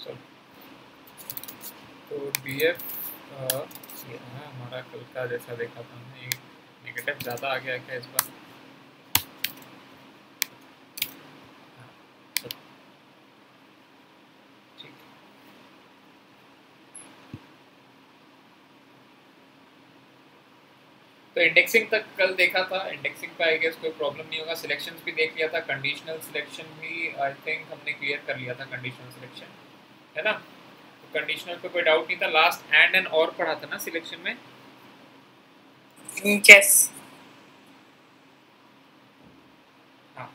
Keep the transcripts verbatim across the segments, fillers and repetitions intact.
चलो, तो D F ये है हमारा कल का जैसा देखा था हमने, नेगेटिव ज़्यादा आ गया क्या इस बार? तो इंडेक्सिंग तक कल देखा था, इंडेक्सिंग पे आई गेस कोई प्रॉब्लम नहीं होगा। सिलेक्शंस भी देख लिया था, कंडीशनल सिलेक्शन भी आई थिंक हमने क्लियर कर लिया था, कंडीशनल सिलेक्शन है ना। तो कंडीशनल पे कोई डाउट नहीं था। लास्ट एंड एंड और पढ़ा था ना सिलेक्शन में। यस हाँ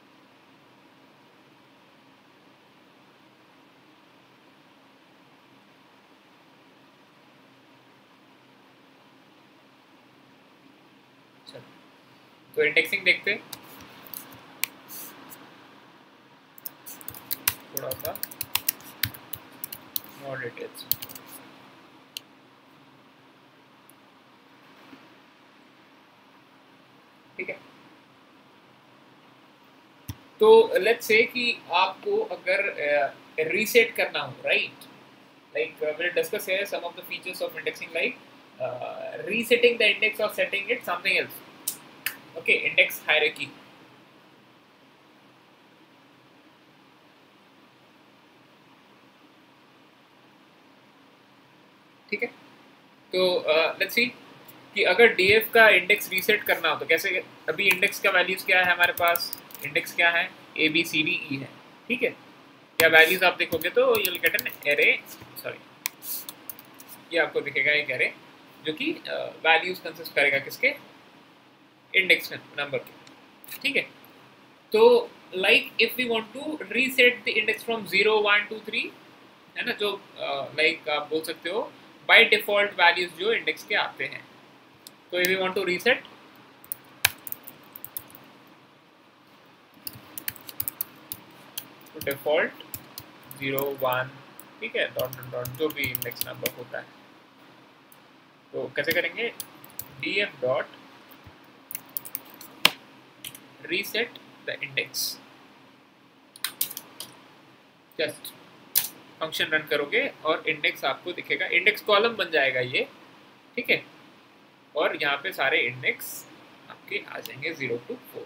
चलो, तो इंडेक्सिंग देखते थोड़ा सा more details। ठीक है, तो लेट्स से कि आपको अगर रीसेट uh, करना हो, right, like uh, we'll discuss here some of the features of indexing, like uh, resetting the index or setting it something else. Okay, index hierarchy। ठीक है, तो लेट्स सी कि अगर डीएफ का इंडेक्स रीसेट करना हो तो कैसे। अभी इंडेक्स का वैल्यूज क्या है हमारे पास, इंडेक्स क्या है, ए बी सी डी ई है। ठीक है, क्या वैल्यूज आप देखोगे तो you will get an array, sorry ये आपको दिखेगा एक एरे जो कि वैल्यूज uh, कंसिस्ट करेगा किसके, इंडेक्स नंबर के। ठीक है, तो like if we want to reset the index from zero one two three, है ना, जो लाइक uh, like, आप बोल सकते हो बाय डिफॉल्ट वैल्यूज जो इंडेक्स के आते हैं। तो if we want to reset, तो डिफॉल्ट जीरो वन, ठीक है, डॉट डॉट डॉट जो भी इंडेक्स नंबर होता है, तो कैसे करेंगे, D F dot reset the index. Just function run करोगे और इंडेक्स आपको दिखेगा, इंडेक्स कॉलम बन जाएगा ये। ठीक है, और यहाँ पे सारे इंडेक्स आपके आ जाएंगे जीरो टू फोर।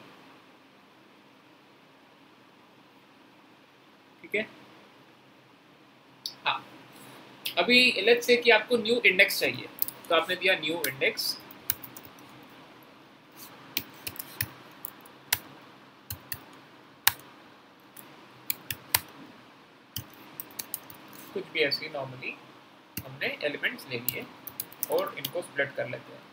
ठीक है, हाँ, अभी लेट्स से कि आपको न्यू इंडेक्स चाहिए, तो आपने दिया न्यू इंडेक्स, कुछ भी ऐसी नॉर्मली हमने एलिमेंट्स ले लिए और इनको स्प्लिट कर लेते हैं,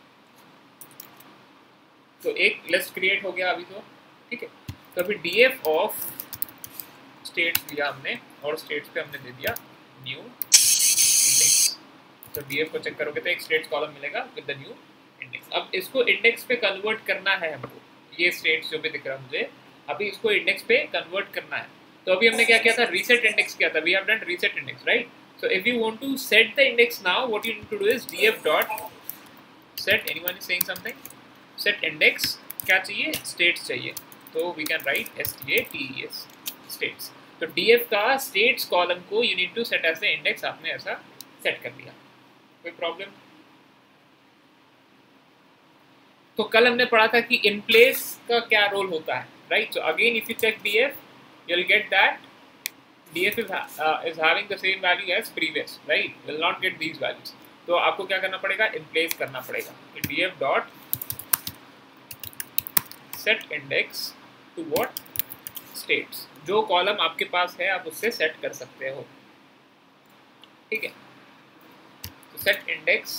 तो एक लिस्ट क्रिएट हो गया अभी तो। ठीक है, तो अभी डीएफ ऑफ स्टेट्स दिया हमने और स्टेट्स पे हमने दे दिया न्यू इंडेक्स। तो डीएफ को चेक करोगे तो एक स्टेट्स कॉलम मिलेगा विद द न्यू इंडेक्स। अब इसको इंडेक्स पे कन्वर्ट करना है हमको, ये स्टेट्स जो भी दिख रहा है मुझे, अभी इसको इंडेक्स पे कन्वर्ट करना है। तो अभी हमने क्या किया था, रीसेट इंडेक्स किया था, we have done reset index, right. So if you want to set the index now, what you need to do is df dot set, anyone is saying something, set index क्या चाहिए, states चाहिए, तो we can write s t a t e s states। तो df का states column को you need to set as the index, आपने ऐसा set कर दिया, कोई प्रॉब्लम। तो कल हमने पढ़ा था कि in place का क्या रोल होता है, right. so again if you check df you will get that df is, uh, is having the same value as previous, right, will not get these values। तो आपको क्या करना पड़ेगा, in place करना पड़ेगा, df dot set index to what states, जो column आपके पास है आप उससे सेट कर सकते हो। ठीक है, तो set index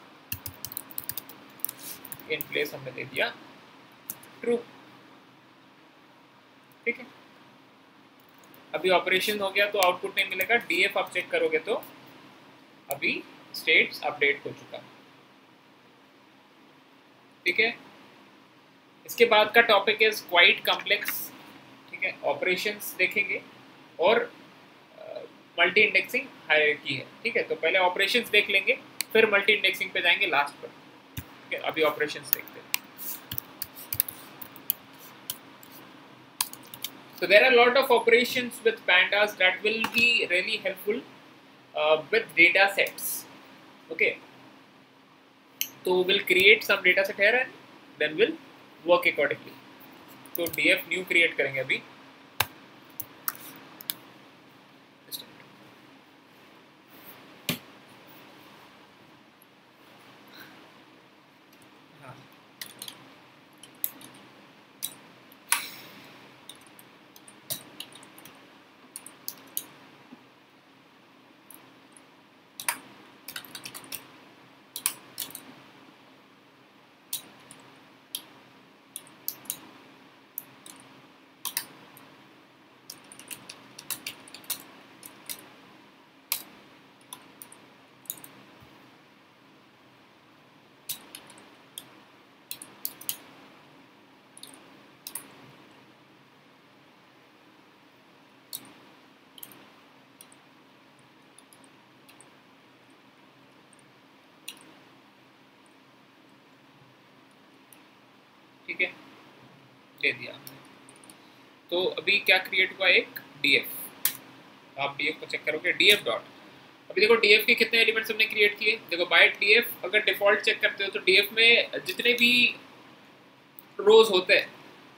in place हमने दे दिया true। ठीक है, अभी ऑपरेशन हो गया तो आउटपुट नहीं मिलेगा, डीएफ आप चेक करोगे तो अभी स्टेट्स अपडेट हो चुका। ठीक है, इसके बाद का टॉपिक इज क्वाइट कॉम्प्लेक्स। ठीक है, ऑपरेशंस देखेंगे और मल्टी इंडेक्सिंग हायरार्की है। ठीक है, तो पहले ऑपरेशंस देख लेंगे फिर मल्टी इंडेक्सिंग पे जाएंगे लास्ट पर। ठीक है, अभी ऑपरेशंस देखते हैं। So there are a lot of operations with pandas that will be really helpful uh, with data sets. Okay, so we'll create some data set here and then we'll work accordingly. तो df new create करेंगे अभी. ठीक है, दे दिया हमने. तो अभी क्या क्रिएट हुआ, एक df. आप df को चेक करोगे, df डॉट. अभी देखो df के कितने एलिमेंट्स हमने क्रिएट किए. देखो बाय df अगर डिफॉल्ट चेक करते हो तो df में जितने भी रोज होते हैं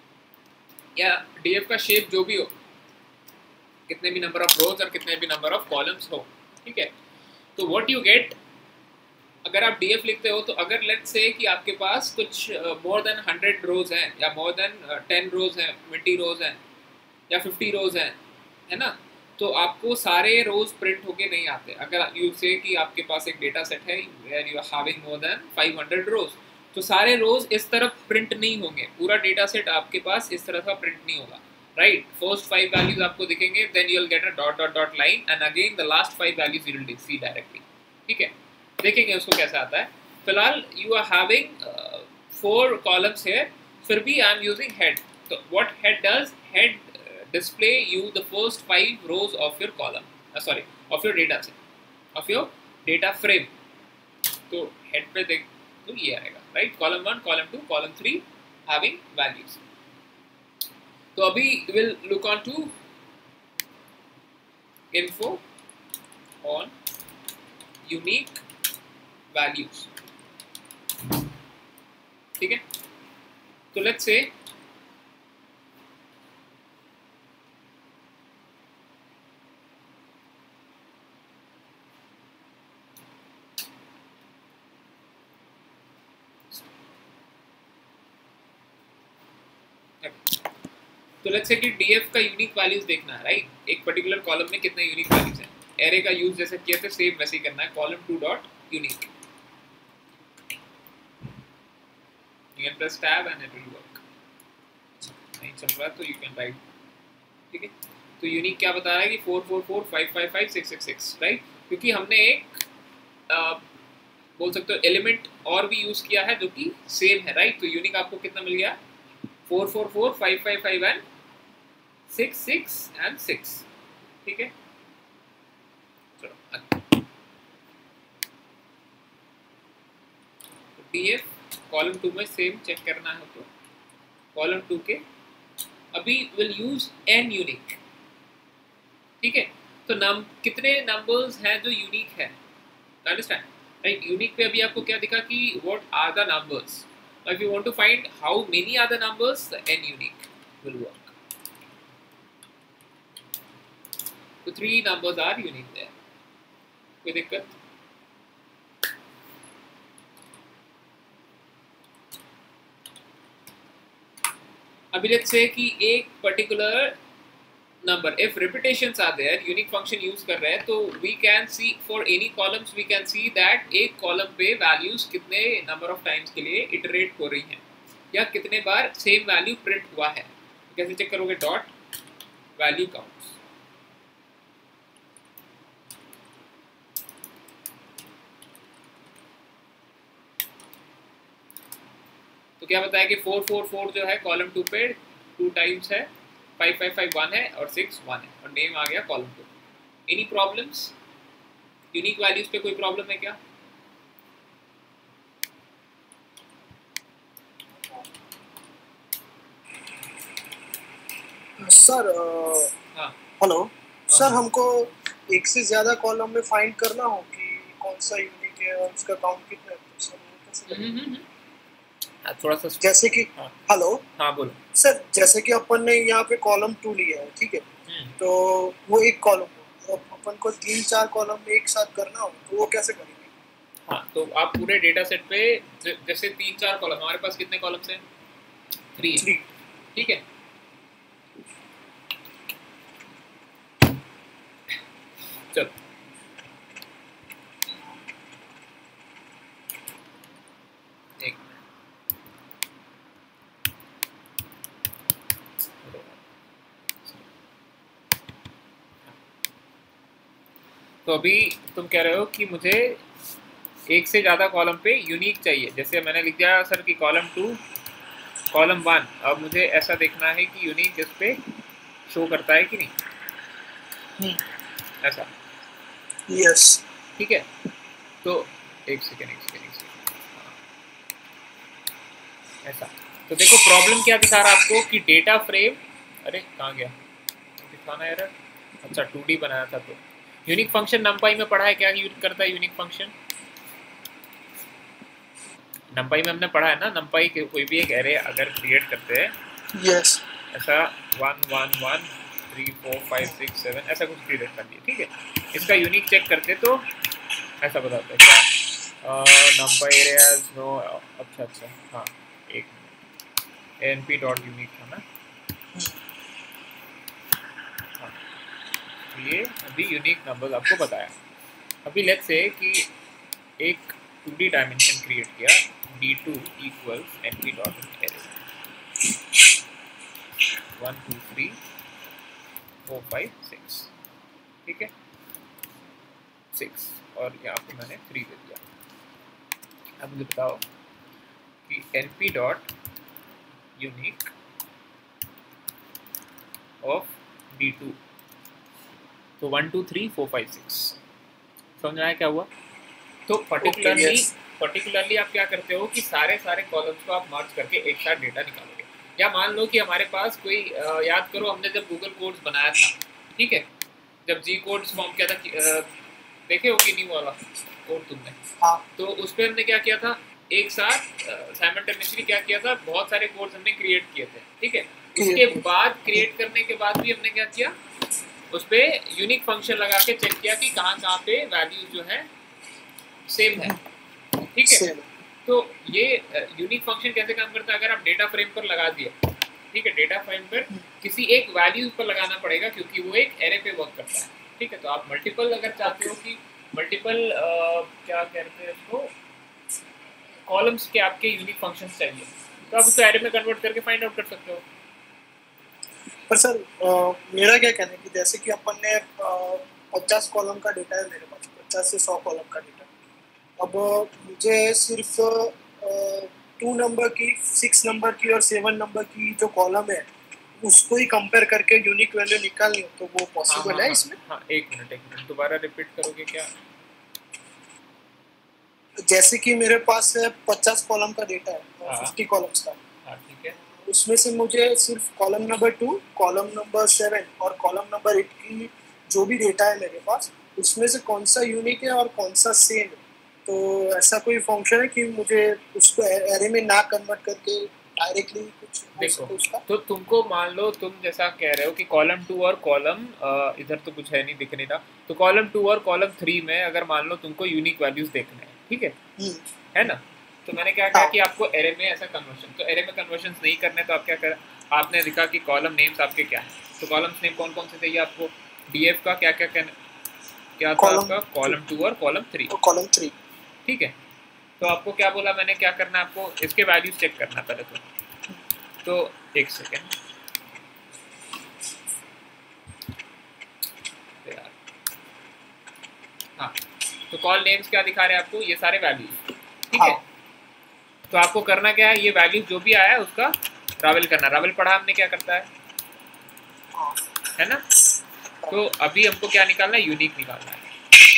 या df का शेप जो भी हो, कितने भी नंबर ऑफ रोज और कितने भी नंबर ऑफ कॉलम्स हो, ठीक है. तो व्हाट यू गेट, अगर आप df लिखते हो तो अगर लेट्स से कि आपके पास कुछ मोर देन हंड्रेड रोज हैं या मोर देन टेन रोज हैं, ट्वेंटी रोज हैं या फिफ्टी रोज हैं, है ना, तो आपको सारे रोज प्रिंट होके नहीं आते. अगर यू से कि आपके पास एक डेटा सेट है where you are having more than five hundred rows, तो सारे रोज इस तरफ प्रिंट नहीं होंगे. पूरा डेटा सेट आपके पास इस तरह का प्रिंट नहीं होगा, राइट. फर्स्ट फाइव वैल्यूज आपको दिखेंगे, then you will get a dot dot dot line and again the last five values you will see directly. ठीक है, देखेंगे उसको कैसे आता है. फिलहाल you are having four columns here, फिर भी आई एम यूजिंग हेड. तो what head does, head display you the first five rows of your column, uh, sorry of your data set, of your data frame. तो head पे देख तो ये आएगा, right. column one, column two, column three having values. तो अभी we'll look on to info on unique values. ठीक है, तो let's say तो लेट्स से कि df का यूनिक वैल्यूज देखना है, राइट. एक पर्टिकुलर कॉलम में कितने यूनिक वैल्यूज हैं. एरे का यूज जैसे किए थे सेम वैसे ही करना है. Column two dot unique, you can press tab and it will work. नहीं चल रहा तो यू कैन राइट. ठीक है, तो यूनिक क्या बता रहा है कि four four four five five five six six six, right. क्योंकि हमने एक आ, बोल सकते हो एलिमेंट और भी यूज किया है जो कि सेम है, राइट. तो यूनिक आपको कितना मिल गया, four four four five five five and six six and six. ठीक है, चलो df कॉलम टू में सेम चेक करना है तो कॉलम टू के अभी विल यूज n यूनिक. ठीक है, तो नम कितने नंबर्स हैं जो यूनिक है, अंडरस्टैंड, राइट. यूनिक पे अभी आपको क्या दिखा कि what are the numbers. If you want to find how many are the numbers, the n unique will work. So three numbers are unique there. कोई दिक्कत? अभी let's say कि एक particular number, if repetitions are there, unique function use कर रहे हैं, तो we can see for any columns we can see that एक column पे values कितने number of times के लिए iterate हो रही हैं या कितने बार same value print हुआ है. कैसे चेक करोगे, dot value counts. तो क्या बताया कि फोर फोर फोर जो है कॉलम टू पे टू टाइम्स है, फाइव फाइव फाइव वन है और सिक्स वन है और नेम आ गया column two. Any problems, unique values पे कोई प्रॉब्लम है क्या? सर हाँ हेलो सर, हाँ हमको एक से ज्यादा कॉलम में फाइंड करना हो कि कौन सा यूनिक है और उसका काउंट कितना है, तो सर वो कैसे हम्म, करेंगे? हम्म, हम्म, हाँ, थोड़ा सा। जैसे कि हाँ हेलो हाँ बोलो। सर, जैसे कि अपन ने यहाँ पे कॉलम टू लिया है, ठीक है, हम्म, तो वो एक कॉलम हो, अब अपन को तीन चार कॉलम एक साथ करना हो तो वो कैसे करेंगे? हाँ तो आप पूरे डेटा सेट पे ज- जैसे तीन चार कॉलम, हमारे पास कितने कॉलम्स हैं? थ्री है, थ्री। ठीक है। चलो एक मिनट। तो अभी तुम कह रहे हो कि मुझे एक से ज़्यादा कॉलम पे यूनिक चाहिए, जैसे मैंने लिख दिया सर कि कॉलम टू कॉलम वन, अब मुझे ऐसा देखना है कि यूनिक इस पे शो करता है कि नहीं, ऐसा। यस। ठीक है, तो एक सेकेंड एक सेकेंड एक सेकेंड, हाँ, ऐसा। तो देखो प्रॉब्लम क्या दिखा रहा है आपको कि डेटा फ्रेम, अरे कहाँ गया दिखाना एरर, अच्छा टू डी बनाया था। तो यूनिक फंक्शन नंपाई में पढ़ा है, क्या यूज करता है यूनिक फंक्शन? नंपाई में हमने पढ़ा है ना, नंपाई के कोई भी एक एरे अगर क्रिएट करते हैं यस। ऐसा, one one one three four five six seven ऐसा कुछ क्रिएट कर दिया, ठीक है। इसका यूनिक चेक करते तो ऐसा बताता है क्या, नंपाई एरे हैज नो, अच्छा अच्छा हाँ, एक minute, N P dot unique था ना, हाँ, ये अभी यूनिक नंबर आपको बताया। अभी लेट्स से कि एक टू डी डायमेंशन क्रिएट किया, D two equals N P dot array one two three four five six, ठीक है, सिक्स, और यहाँ पे मैंने थ्री दे दिया। अब मुझे बताओ कि N P dot unique of D two, तो one two three four five six, समझ आया क्या हुआ? तो ओके। Particularly yes. पर्टिकुलरली आप क्या करते हो कि सारे सारे कॉलम्स को आप मर्ज करके एक साथ डेटा निकालोगे। या मान लो कि हमारे पास कोई अ, याद करो हमने जब गूगल कोड्स बनाया था, ठीक है, जब जी कोड्स फॉर्म किया था, अ, देखे हो कि नहीं वाला कोड तुमने? हाँ। तो उस पर हमने क्या किया था, एक साथ साइमल्टेनियसली क्या किया था, बहुत सारे कोड्स हमने क्रिएट किए थे, ठीक है। उसके बाद क्रिएट करने के बाद भी हमने क्या किया, उस पर यूनिक फंक्शन लगा के चेक किया कि कहाँ कहाँ पे वैल्यूज जो है सेम है, ठीक है। सेम। तो ये यूनिक फंक्शन कैसे काम करता है, अगर आप डेटा फ्रेम पर लगा दिए, ठीक है, डेटा फ्रेम पर किसी एक वैल्यू पर लगाना पड़ेगा क्योंकि वो एक एरे पे वर्क करता है, ठीक है। तो आप मल्टीपल अगर चाहते हो कि मल्टीपल क्या कहते हैं इसको, कॉलम्स के आपके यूनिक फंक्शंस चाहिए, तो आप उसको एरे में कन्वर्ट करके फाइंड आउट कर सकते हो। पर सर अ, मेरा क्या कहना है कि जैसे कि अपन ने पचास कॉलम का डेटा है मेरे पास, पचास से सौ कॉलम का डेटा। अब मुझे सिर्फ टू नंबर की, सिक्स नंबर की और सेवन नंबर की जो कॉलम है उसको ही कंपेयर करके यूनिक वैल्यू निकालनी हो, तो वो हाँ पॉसिबल हाँ है हाँ इसमें? हाँ, एक मिनट एक मिनट, दोबारा रिपीट करोगे क्या? जैसे कि मेरे पास पचास कॉलम का डेटा है, हाँ फिफ्टी कॉलम्स का, हाँ ठीक है। उसमें से मुझे सिर्फ column number two, column number seven और कॉलम नंबर एट की जो भी डेटा है मेरे पास, उसमें से कौन सा यूनिक है और कौन सा सेम है। तो ऐसा कोई फंक्शन है कि मुझे उसको एरे में ना कन्वर्ट करके डायरेक्टली कुछ हो देखो, सके उसका? तो तुमको मान लो तुम जैसा कह रहे हो कि कॉलम टू और कॉलम, इधर तो कुछ है नहीं दिख नहीं रहा, तो कॉलम टू और कॉलम थ्री में अगर मान लो तुमको यूनिक वैल्यूज देखने हैं, ठीक है हम्म। है ना। तो मैंने क्या कहा हाँ। कि आपको एरे में ऐसा कन्वर्शन, तो एरे में कन्वर्शन नहीं करने, तो आप क्या करें, आपने लिखा कि कॉलम नेम्स आपके क्या है, तो कॉलम्स नेम कौन कौन से चाहिए आपको, डीएफ का क्या क्या कहना, क्या था कॉलम आपका, टू कॉलम टू और कॉलम थ्री, और कॉलम थ्री। ठीक है। तो आपको क्या बोला मैंने, क्या करना है आपको, इसके वैल्यूज चेक करना पहले तो तो एक सेकेंड यार, हाँ, तो कॉल नेम्स क्या दिखा रहे हैं आपको, ये सारे वैल्यूज, ठीक है। हाँ। तो आपको करना क्या है, ये वैल्यूज जो भी आया है उसका रावल करना, रावल पढ़ा हमने क्या करता है हाँ। है ना। तो अभी हमको क्या निकालना है, यूनिक निकालना है।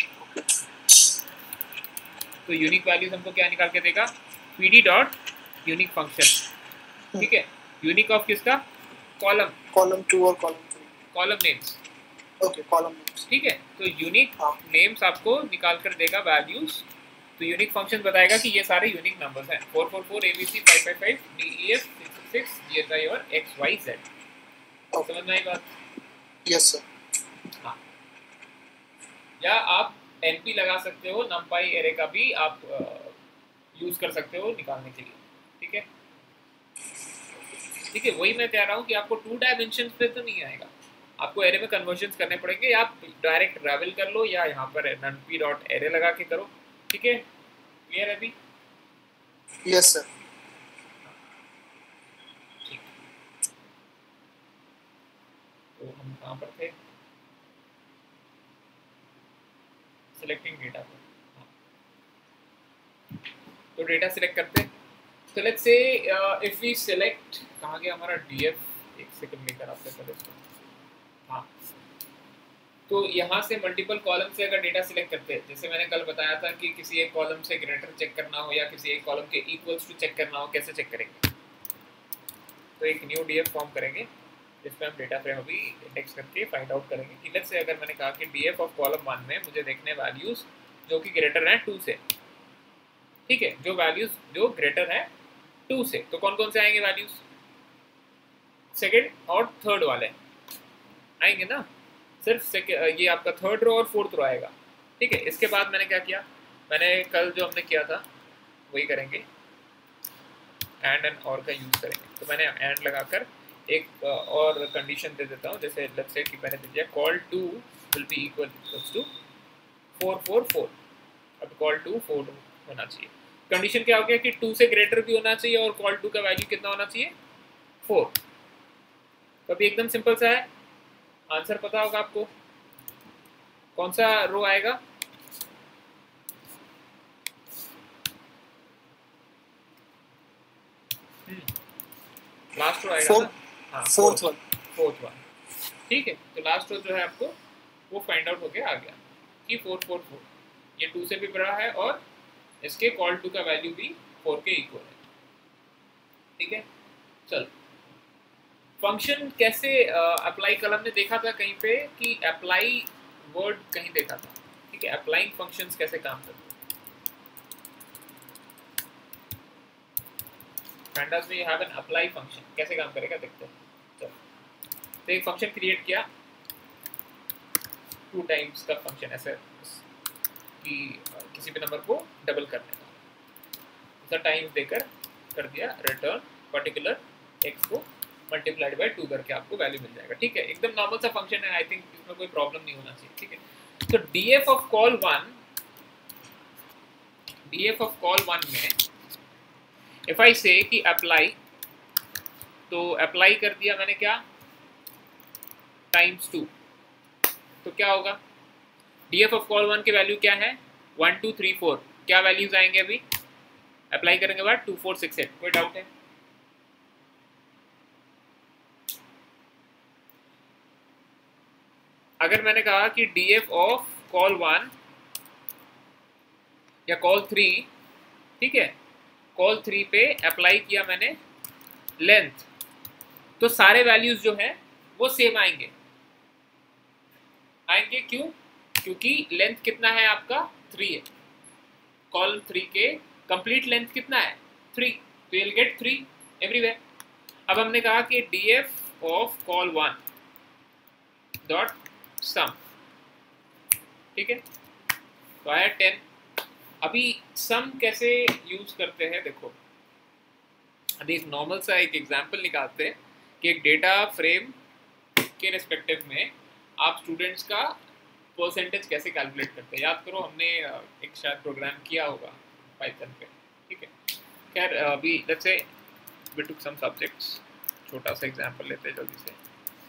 तो यूनिक वैल्यूज हमको क्या निकाल के देगा, पीडी डॉट यूनिक फंक्शन, ठीक है, यूनिक ऑफ किसका, कॉलम, कॉलम टू और column three? Column names. Okay, column names, ठीक है। तो यूनिक हाँ नेम्स आपको निकाल कर देगा वैल्यूज। तो यूनिक फंक्शन बताएगा कि ये सारे यूनिक नंबर्स हैं, four four four, A B C, five five five, D E F, six six, G H I और एक्स वाई जेड। समझ में आई बात? Yes sir. हाँ, या आप एनपी लगा सकते हो, नमपाई एरे का भी आप यूज कर सकते हो निकालने के लिए। ठीक है, ठीक है, वही मैं कह रहा हूँ कि आपको टू डायमेंशन पे तो नहीं आएगा, आपको एरे में कन्वर्जन्स करने पड़ेंगे। आप डायरेक्ट ट्रैवल कर लो या यहाँ पर ननपी डॉट एरे लगा के करो। ठीक है, क्लियर है अभी? Yes sir. ठीक, तो हम कहाँ पर थे? सिलेक्टिंग डेटा पर। हाँ, तो डेटा सिलेक्ट करते हैं। So let's say uh, if we select, कहाँ गया हमारा डीएफ? एक सेकंड लेकर आपसे पहले इसको। हाँ, तो यहाँ से मल्टीपल कॉलम से अगर डेटा सिलेक्ट करते हैं, जैसे मैंने कल बताया था कि किसी एक कॉलम से ग्रेटर चेक करना हो या किसी एक कॉलम के इक्वल्स टू चेक करना हो, कैसे चेक करेंगे? तो एक न्यू डीएफ फॉर्म करेंगे जिसमें हम डेटा फ्रेम अभी इंडेक्स करके फाइंड आउट करेंगे कि लेट्स से अगर मैंने कहा कि डीएफ ऑफ कॉलम वन में मुझे देखने वैल्यूज जो कि ग्रेटर हैं टू से। ठीक है, जो वैल्यूज जो ग्रेटर है टू से, तो कौन कौन से आएंगे वैल्यूज? सेकेंड और थर्ड वाले आएंगे ना, सिर्फ ये आपका थर्ड रो और फोर्थ रो आएगा। ठीक है, इसके बाद मैंने क्या किया, मैंने कल जो हमने किया था वही करेंगे, एंड एंड और का यूज करेंगे। तो मैंने एंड लगाकर एक और कंडीशन दे देता हूँ, जैसे लेट्स से कि मैंने दे दिया col two will be equal to four four four. अब कॉल टू फोर होना चाहिए। कंडीशन क्या हो गया कि टू से ग्रेटर भी होना चाहिए और कॉल टू का वैल्यू कितना होना चाहिए? फोर। तो अभी एकदम सिंपल सा है, आंसर पता होगा आपको। कौन सा रो आएगा? लास्ट रो आएगा ना? हाँ, फोर्थ वन। Fourth one. ठीक है, तो लास्ट रो जो है आपको वो फाइंड आउट होके आ गया कि फोर फोर फोर, ये टू से भी बड़ा है और इसके कॉल टू का वैल्यू भी फोर के इक्वल है। ठीक है, चल फंक्शन कैसे अप्लाई, कल हमने देखा था कहीं पे कि अप्लाई वर्ड कहीं देखा था। ठीक है, अप्लाइंग फंक्शंस कैसे काम करते हैं। पैंडास में you have an apply function, कैसे काम करेगा देखते हैं। चलो, तो एक फंक्शन क्रिएट किया, टू टाइम्स का फंक्शन, ऐसे कि किसी भी नंबर को डबल करने का, ऐसा टाइम्स देकर कर दिया, रिटर्न पर्टिकुलर एक्स को मल्टीप्लाइड बाय टू करके आपको वैल्यू मिल जाएगा। ठीक है, एकदम नॉर्मल सा फंक्शन है, आई थिंक इसमें कोई प्रॉब्लम नहीं होना चाहिए। ठीक है, तो DF of col one, DF of col one में इफ आई से कि अप्लाई, तो अप्लाई कर दिया मैंने क्या, टाइम्स टू, तो क्या होगा? डीएफ ऑफ कॉल वन की वैल्यू क्या है? One two three four. क्या वैल्यूज आएंगे अभी अप्लाई करेंगे बाद? Two four six eight. कोई डाउट है? अगर मैंने कहा कि डीएफ ऑफ कॉल वन या कॉल थ्री, ठीक है, कॉल थ्री पे अप्लाई किया मैंने लेंथ, तो सारे वैल्यूज जो है वो सेम आएंगे। आएंगे क्यों? क्योंकि लेंथ कितना है आपका? थ्री है। कॉल थ्री के कंप्लीट लेंथ कितना है? थ्री, तो you'll गेट थ्री एवरीवेयर। अब हमने कहा कि DF of col one dot sum, ठीक है, तो आया टेन। अभी सम कैसे यूज करते हैं देखो, अभी एक नॉर्मल सा एक एग्जांपल निकालते हैं कि एक डेटा फ्रेम के रिस्पेक्टिव में आप स्टूडेंट्स का परसेंटेज कैसे कैलकुलेट करते हैं। याद करो, हमने एक शायद प्रोग्राम किया होगा पाइथन पे। ठीक है, खैर अभी let's say we took some subjects, छोटा सा एग्जांपल लेते हैं जल्दी से।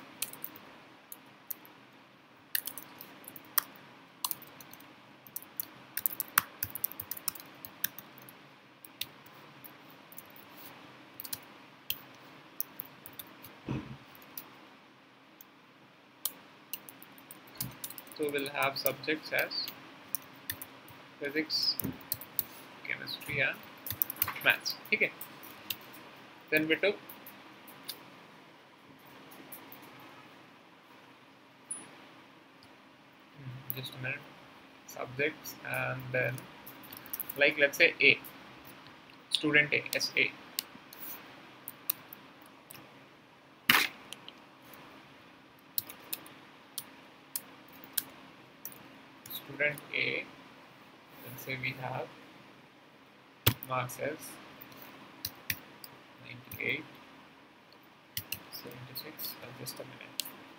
So we'll have subjects as physics, chemistry and maths. ठीक है, then we took just a minute, subjects, and then like let's say A, student A, S A. Student A, let's say we have marks as ninety-eight, seventy-six, uh, just a minute.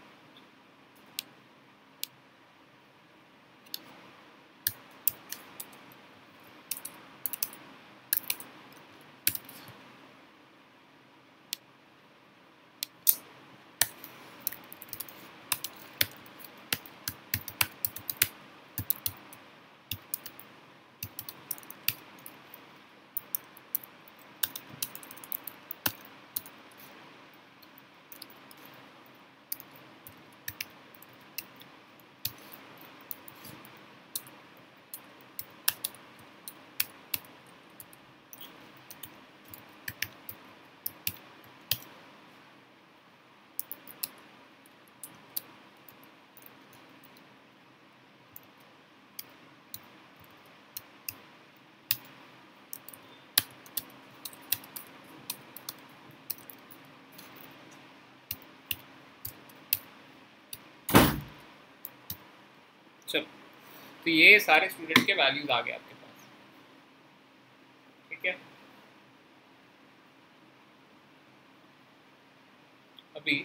चलो, तो ये सारे student के values आ गए आपके पास, ठीक है। अभी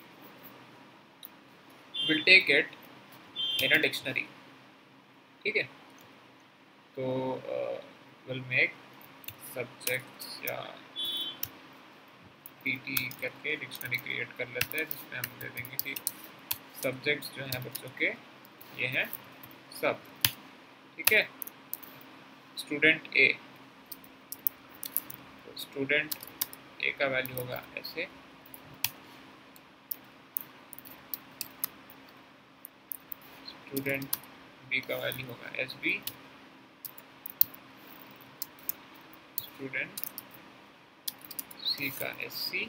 will take it in a dictionary, ठीक है। तो विल मेक सब्जेक्ट्स या पीटी करके डिक्शनरी क्रिएट कर लेते हैं, जिसमें हम दे देंगे कि सब्जेक्ट्स जो हैं बच्चों के ये हैं सब, ठीक है। स्टूडेंट ए, तो स्टूडेंट ए का वैल्यू होगा ऐसे, स्टूडेंट बी का वैल्यू होगा एस बी, स्टूडेंट सी का एस सी,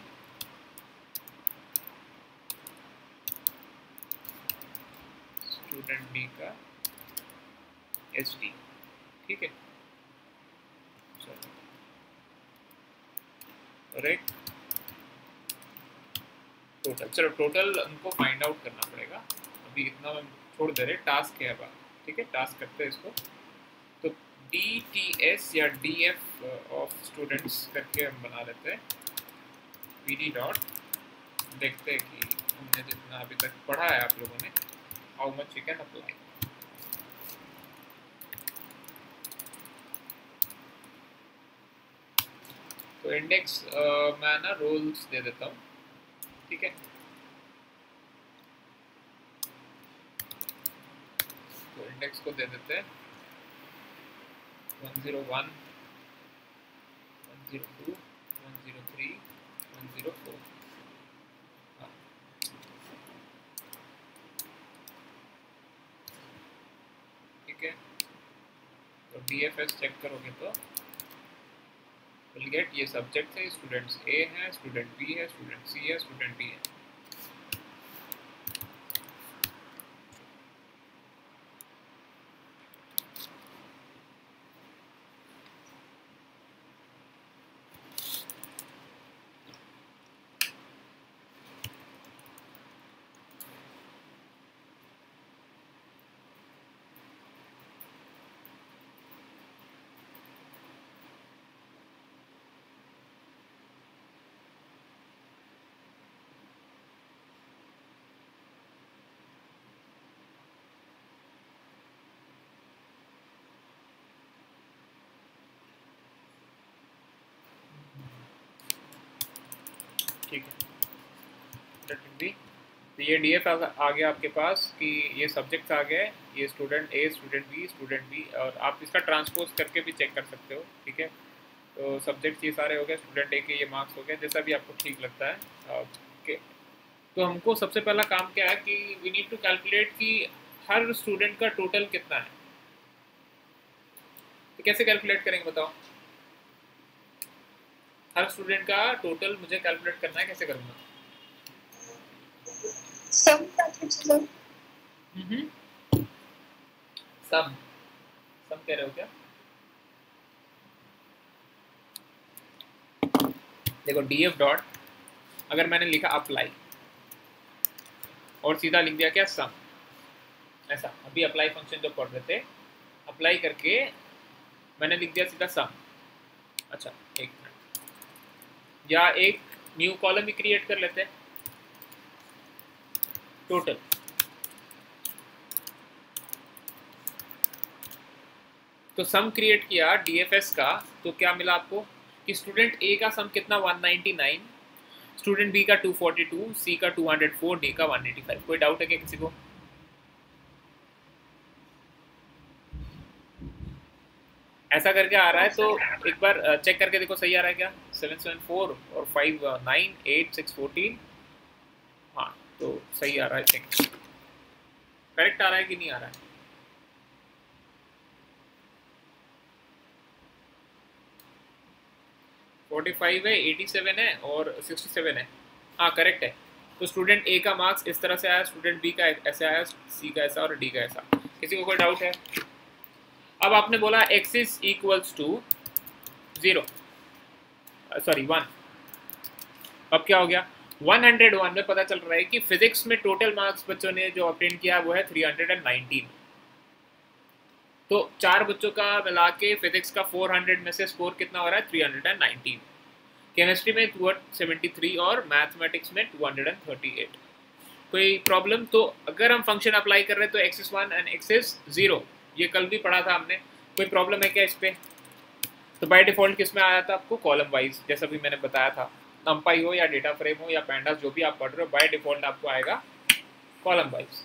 स्टूडेंट डी का एस डी, ठीक है। चलो, और एक टोटल, चलो टोटल उनको फाइंड आउट करना पड़ेगा, अभी इतना हम छोड़ दे रहे, टास्क है अब, ठीक है। टास्क करते हैं इसको, तो डी टी एस या डी एफ ऑफ स्टूडेंट्स करके हम बना लेते हैं, पी डी डॉट, देखते हैं कि हमने जितना अभी तक पढ़ा है आप लोगों ने, how much you can apply. तो इंडेक्स uh, मैं ना रोल्स दे देता हूँ, ठीक है। तो इंडेक्स को दे देते हैं one zero one, one zero two, one zero three, one zero four. हाँ, ठीक है। तो डी एफ एस चेक करोगे तो विल गेट, ये सब्जेक्ट है, स्टूडेंट्स ए है, स्टूडेंट बी है, स्टूडेंट सी है, स्टूडेंट डी है। ठीक है, तो ये डी एफ आ गया आपके पास कि ये सब्जेक्ट्स आ गए, ये student A, student B, student B, और आप इसका ट्रांसपोज करके भी चेक कर सकते हो, ठीक है। तो सब्जेक्ट्स ये सारे हो गए, स्टूडेंट ए के ये मार्क्स हो गए, जैसा भी आपको ठीक लगता है, ओके। तो हमको सबसे पहला काम क्या है कि वी नीड टू कैलकुलेट कि हर स्टूडेंट का टोटल कितना है। तो कैसे कैलकुलेट करेंगे बताओ? हर स्टूडेंट का टोटल मुझे कैलकुलेट करना है, कैसे करूँगा? सम मैट्रिक्स लो। हम्म सम सम कह रहे हो क्या? देखो डीएफ डॉट, अगर मैंने लिखा अप्लाई और सीधा लिख दिया क्या सम, ऐसा अभी अप्लाई फंक्शन जो पढ़ रहे थे, अप्लाई करके मैंने लिख दिया सीधा सम। अच्छा एक मिनट, या एक न्यू कॉलम भी क्रिएट कर लेते हैं, टोटल। तो सम क्रिएट किया डीएफएस का, तो क्या मिला आपको कि स्टूडेंट ए का सम कितना one ninety nine, student B का टू फोर्टी टू, सी का टू हंड्रेड फोर, डी का वन एटी फाइव। कोई डाउट है क्या किसी को? ऐसा करके आ रहा है तो एक बार चेक करके देखो सही आ रहा है क्या? सेवन सेवन फोर और five nine eight six fourteen, हाँ तो सही आ रहा है। चेक करेक्ट आ रहा है कि नहीं आ रहा है? फोर्टी फाइव है, एटी सेवन है और सिक्सटी सेवन है, हाँ करेक्ट है। तो स्टूडेंट ए का मार्क्स इस तरह से आया, स्टूडेंट बी का ऐसे आया, सी का ऐसा और डी का ऐसा। किसी को कोई डाउट है? अब आपने बोला X is equals to zero, sorry one. अब क्या हो गया? वन हंड्रेड वन में पता चल रहा है कि फिजिक्स में टोटल मार्क्स बच्चों ने जो ऑब्टेन किया वो है थ्री हंड्रेड नाइनटीन। तो चार बच्चों का मिला के फिजिक्स का फोर हंड्रेड में से स्कोर कितना हो रहा है? Three hundred nineteen. केमिस्ट्री में टू सेवेंटी थ्री और मैथमेटिक्स में टू हंड्रेड थर्टी एट। कोई प्रॉब्लम? तो अगर हम फंक्शन अप्लाई कर रहे हैं तो X is one and X is zero, ये कल भी पढ़ा था हमने। कोई प्रॉब्लम है क्या इस पे? तो बाय डिफॉल्ट किस में आया था आपको? कॉलम वाइज, जैसा भी मैंने बताया था। नंपाई हो या डेटा फ्रेम हो या पैंडास, जो भी आप पढ़ रहे हो, बाय डिफॉल्ट आपको आएगा कॉलम वाइज।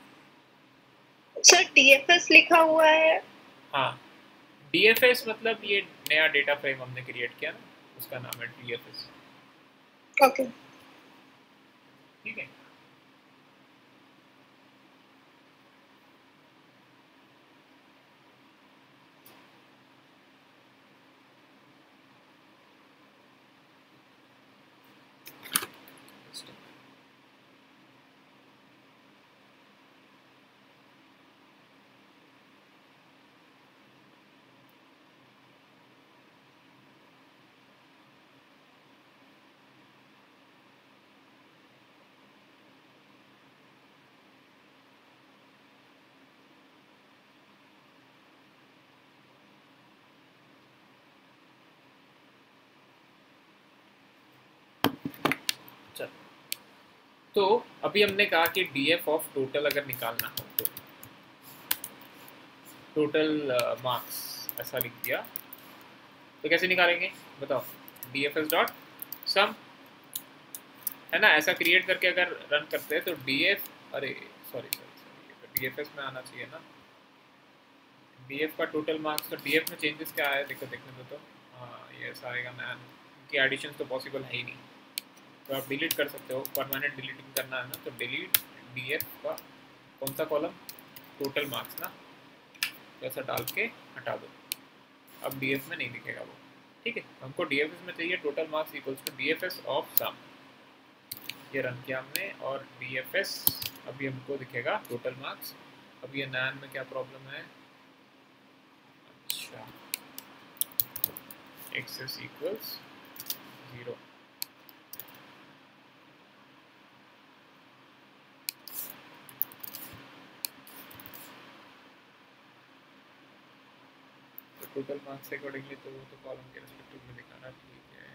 सर डीएफएस लिखा हुआ है। हाँ, डीएफएस मतलब ये नया डेटा फ्रेम हमने क्रिएट किया ना, उसका नाम है डीएफएस। ओके ठीक है। तो अभी हमने कहा कि डीएफ ऑफ टोटल अगर निकालना हो तो टोटल मार्क्स ऐसा लिख दिया, तो कैसे निकालेंगे बताओ? डीएफएस डॉट सम, है ना? ऐसा क्रिएट करके अगर रन करते हैं तो डीएफ, अरे सॉरी सॉरी सॉरी डीएफएस में आना चाहिए ना, डीएफ का टोटल मार्क्स। तो डीएफ में चेंजेस क्या आया देखो, देखने दो तो। हाँ ये ऐसा आएगा ना, कि एडिशन तो पॉसिबल है ही नहीं, तो आप डिलीट कर सकते हो। परमानेंट डिलीटिंग करना है ना, तो डिलीट डीएफ का कौन सा कॉलम? टोटल मार्क्स ना, तो ऐसा डाल के हटा दो। अब डीएफ में नहीं दिखेगा वो, ठीक है? हमको डीएफएस में चाहिए total marks equals to DFS of sum. ये रन किया हमने और डीएफएस अभी हमको दिखेगा टोटल मार्क्स। अब ये नैन में क्या प्रॉब्लम है? अच्छा, X is equals zero. Total marks accordingly तो वो तो कॉलम के रिस्पेक्टिव में दिखाना ठीक है।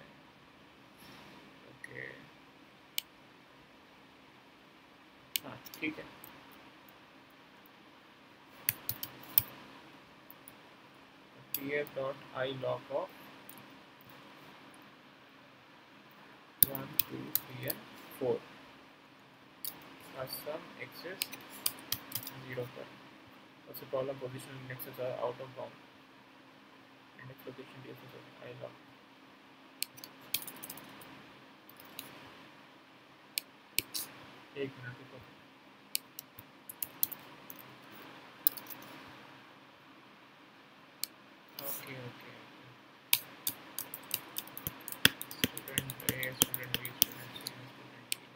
ओके हाँ ठीक है। df dot I log of one two three and four sum axis zero पर, also column position indexes are out of bound. Index location dfs of I log. एक मिनट रुको। Okay okay, student A, student B, student C, student D.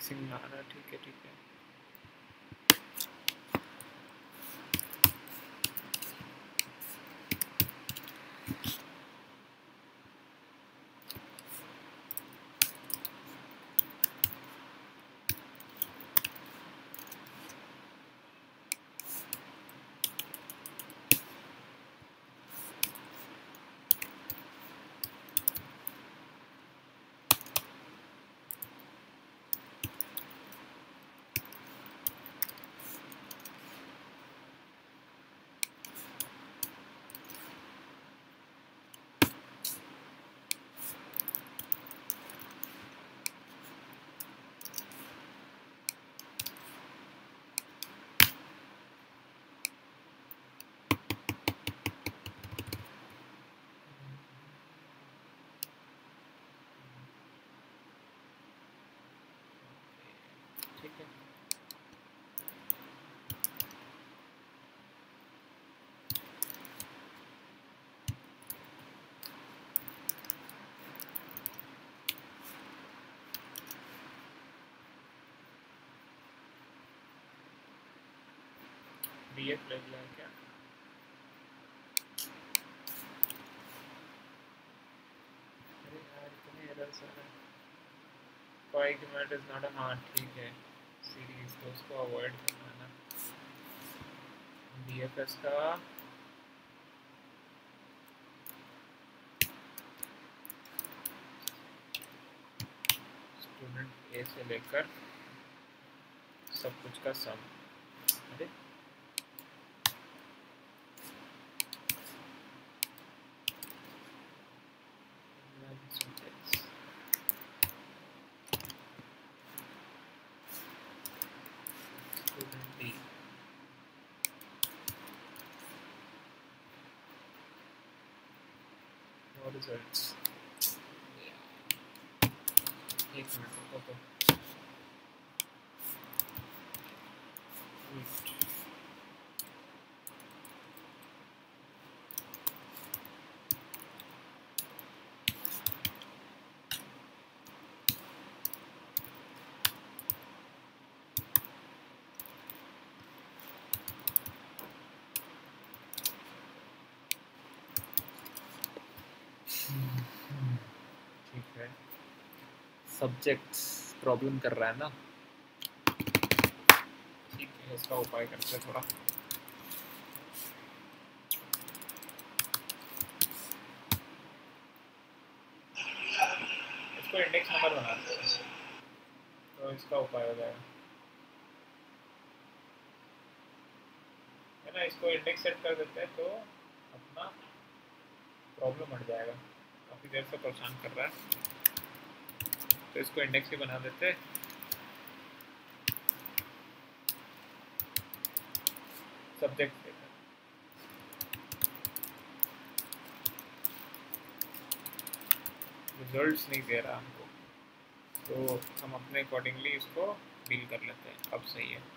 Mixing आ रहा है, ठीक है ठीक है। ठीक है डीएफ लग गया है क्या? अरे यार इतने एरर्स आ रहे हैं। कोई कमेंट इज नॉट अ, हाँ ठीक है सीरीज, तो उसको अवॉइड करना है ना। डीएफएस का स्टूडेंट ए से लेकर सब कुछ का सम। अरे स्टूडेंट डी, नो रिजल्ट्स। एक मिनट रुको तो। ठीक है सब्जेक्ट्स प्रॉब्लम कर रहा है ना, ठीक है इसका उपाय करते हैं थोड़ा। इसको इंडेक्स नंबर बनाते हैं तो इसका उपाय हो जाएगा, है ना। इसको इंडेक्स सेट कर देते हैं तो अपना प्रॉब्लम हट जाएगा। काफ़ी देर से परेशान कर रहा है तो इसको इंडेक्स ही बना देते हैं। सब्जेक्ट रिजल्ट्स नहीं दे रहा हमको, तो हम अपने अकॉर्डिंगली इसको डील कर लेते हैं। अब सही है।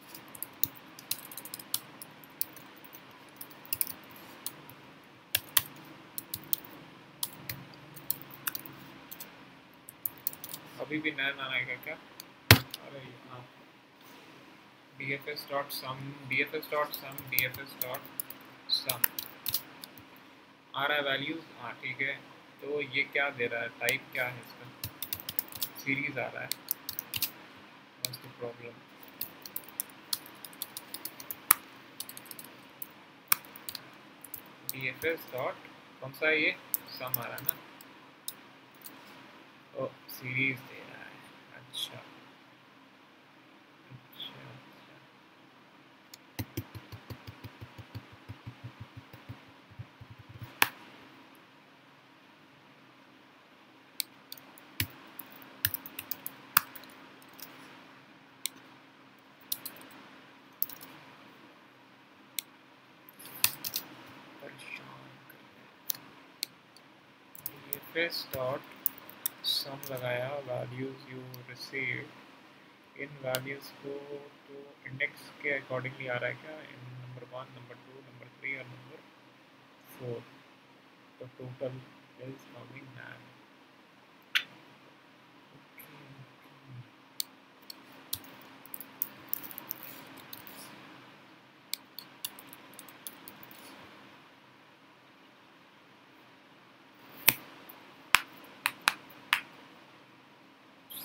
अभी भी नया नाम आएगा क्या? अरे हाँ D F S dot sum, D F S dot sum, D F S dot sum आ रहा है वैल्यूज। हाँ ठीक है, तो ये क्या दे रहा है, टाइप क्या है इसका? सीरीज आ रहा है। What's the problem? D F S dot कौन सा है ये? सम आ रहा है ना। ओ सीरीज दे रहा है, अच्छा अच्छा अच्छा। परेशान कर रहे। D F S dot sum लगाया, वैल्यूज यू रिसीव, इन वैल्यूज को तो इंडेक्स के अकॉर्डिंगली आ रहा है क्या? इन number one, number two, number three और नंबर फोर, तो total is coming nine.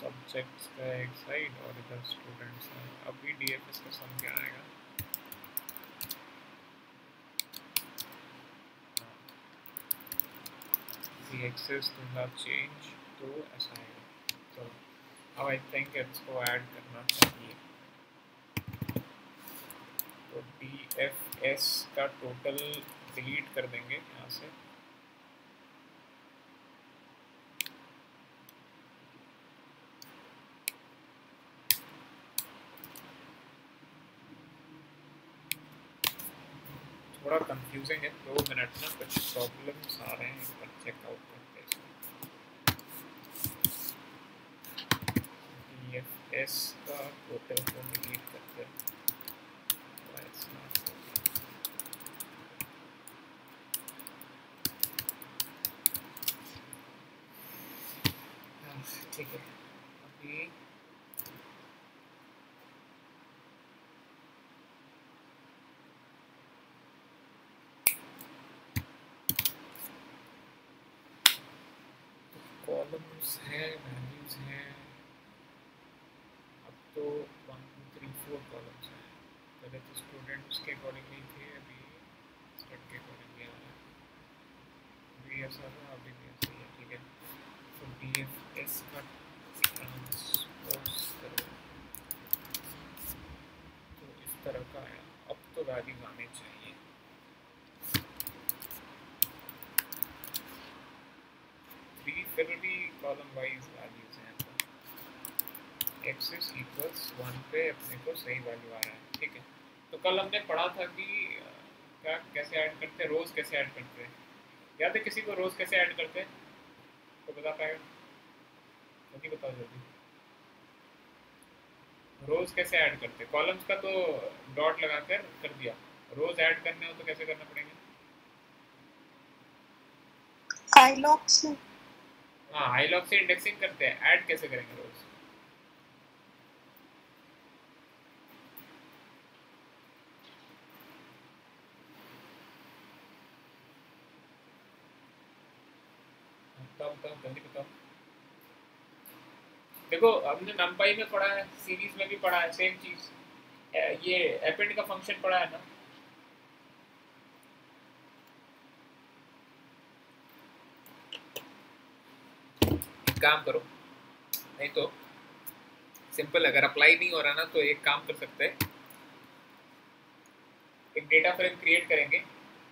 Subjects का एक साइड और इधर स्टूडेंट्स है। अभी डीएफएस का सम क्या आएगा? The axis do not change तो ऐसा आएगा। तो अब आई थिंक इसको ऐड करना चाहिए। तो डी एफ एस का टोटल डिलीट कर देंगे यहाँ से। थोड़ा कंफ्यूजिंग है, दो मिनट में कुछ प्रॉब्लम्स आ रहे हैं, एक बार चेकआउट करते हैं इसको। डी एफ एस का टोटल को डिलीट करते हैं। ठीक है, अभी कॉलम्स हैं, वैल्यूज हैं। अब तो one two three four columns हैं। पहले तो स्टूडेंट्स के अकॉर्डिंगली थे, अभी स्टूडेंट के अकॉर्डिंगली आ रहा है। अभी ऐसा था, अभी भी ऐसा ही है। ठीक है, तो डी एफ एस का ट्रांसपोज करो तो इस तरह का आया। अब तो वैल्यूज आने चाहिए। थ्री फिर भी कॉलम वाइज वैल्यूज हैं, तो एक्सिस इक्वल्स वन पे अपने को सही वैल्यू आ रहा है। ठीक है, तो कल हमने पढ़ा था कि क्या कैसे ऐड करते हैं, रोज कैसे ऐड करते हैं। याद है किसी को रोज कैसे ऐड करते हैं? तो बता पाएगा? जल्दी बताओ जल्दी। रोज कैसे ऐड करते हैं? कॉलम्स का तो डॉट लगाकर कर दिया, रोज ऐड करने हो तो कैसे करना पड़ेगा? आईलॉग से। हाँ, आईलॉग से इंडेक्सिंग करते हैं। ऐड कैसे करेंगे रोज? बताओ बताओ जल्दी बताओ। देखो हमने नंपाई में पढ़ा है, सीरीज में भी पढ़ा है, सेम चीज। ये अपेंड का फंक्शन पढ़ा है ना? एक काम करो, नहीं तो सिंपल, अगर अप्लाई नहीं हो रहा ना तो एक काम कर सकते हैं, एक डेटा फ्रेम क्रिएट करेंगे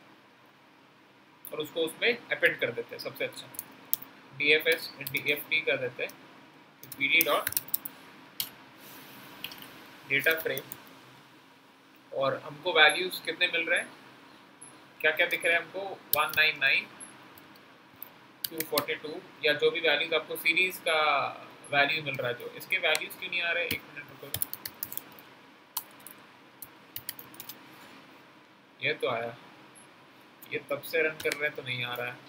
और उसको उसमें अपेंड कर देते हैं। सबसे अच्छा D F S D F T कर देते हैं, P D dot data frame, और हमको वैल्यूज कितने मिल रहे हैं, क्या क्या दिख रहा है हमको? One nine nine, two forty two, या जो भी वैल्यूज आपको सीरीज का वैल्यू मिल रहा है। जो इसके वैल्यूज क्यों नहीं आ रहे? एक मिनट रुको, ये तो आया, ये तब से रन कर रहे हैं तो नहीं आ रहा है।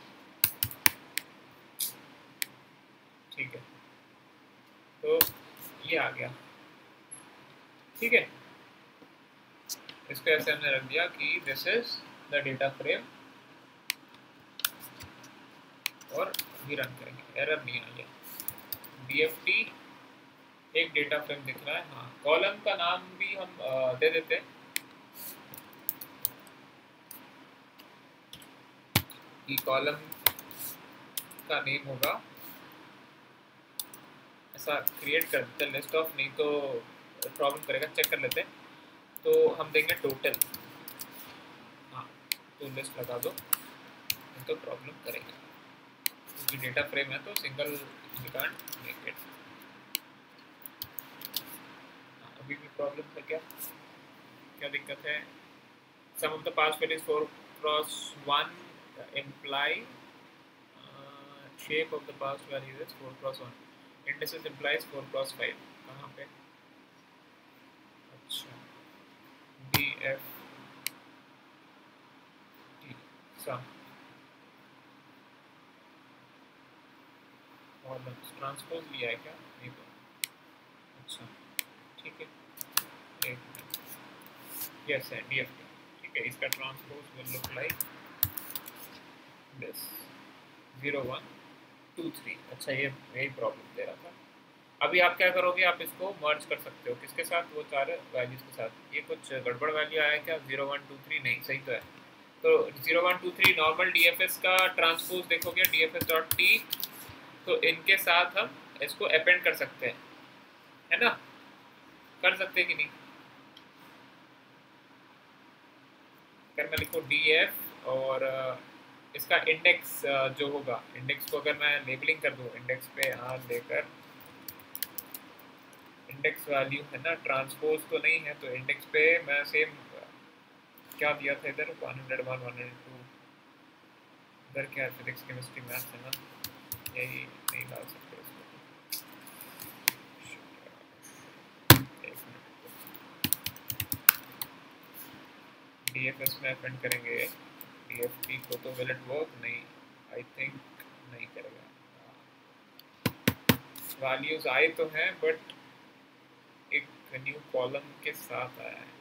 ठीक है, तो ये आ गया। ठीक है, इसको ऐसे हमने रख दिया कि this is the data frame, और भी रन करेंगे, एरर नहीं आ गया। डी एफ टी एक डेटा फ्रेम दिख रहा है। हाँ, कॉलम का नाम भी हम आ, दे देते हैं कि कॉलम का नेम होगा, ऐसा क्रिएट कर देते हैं लिस्ट ऑफ, नहीं तो प्रॉब्लम करेगा। चेक कर लेते हैं, तो हम देंगे टोटल। हाँ, तो लिस्ट लगा दो, नहीं तो प्रॉब्लम करेगा, क्योंकि डेटा फ्रेम है तो single we can't make it. अभी भी प्रॉब्लम है क्या? क्या दिक्कत है? Sum of the pass value is four cross one, imply uh, shape of the past value is four cross one, indices implies four cross five। कहाँ पे? अच्छा, D F T sum columns transpose लिया है क्या? नहीं तो अच्छा, ठीक है, एक मिनट, यस है D F T। ठीक है, इसका transpose will look like this zero one two three। अच्छा, ये यही प्रॉब्लम दे रहा था। अभी आप क्या करोगे, आप इसको मर्ज कर सकते हो किसके साथ, वो चार वैल्यूज के साथ। ये कुछ गड़बड़ वैल्यू आया क्या, जीरो वन टू थ्री नहीं, सही तो है। तो zero one two three normal DFS का ट्रांसपोज देखोगे डीएफएस डॉट टी, तो इनके साथ हम इसको अपेंड कर सकते हैं, है ना, कर सकते हैं कि नहीं। अगर मैं लिखूँ डी एफ और इसका इंडेक्स जो होगा, इंडेक्स को अगर मैं लेबलिंग कर दूँ, इंडेक्स पे आर देकर इंडेक्स वैल्यू है ना, ट्रांसपोज तो नहीं है, तो इंडेक्स पे मैं सेम क्या दिया था इधर one hundred one, one hundred two, इधर क्या है फिजिक्स केमिस्ट्री मैथ्स है ना, यही नहीं डाल सकते इसको। डीएफएस में अपेंड करेंगे डीएफटी को, तो विल इट वर्क, नहीं आई थिंक नहीं करेगा। वैल्यूज आए तो हैं बट एक न्यू कॉलम के साथ आया है।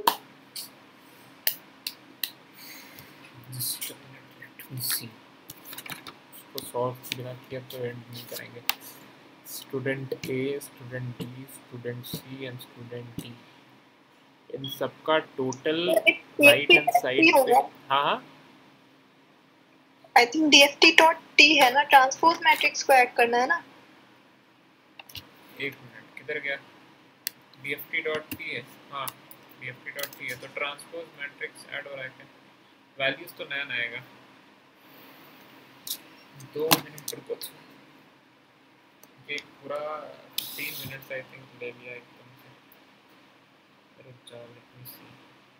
उसको सॉल्व बिना किया तो एंड नहीं करेंगे। Student A, student D, student C and student D, इन सबका टोटल राइट हैंड साइड पे, हाँ हाँ I think DFT dot T है ना, ट्रांसपोज मैट्रिक्स को ऐड करना है ना। एक मिनट किधर गया, डीएफटी डॉट टी है, हाँ डीएफटी डॉट टी है, तो ट्रांसपोज मैट्रिक्स ऐड हो रहा है क्या, वैल्यूज तो नया आएगा। दो मिनट रुको, ये पूरा तीन मिनट आई थिंक ले लिया एकदम से। रुक जाओ, लेट मी सी।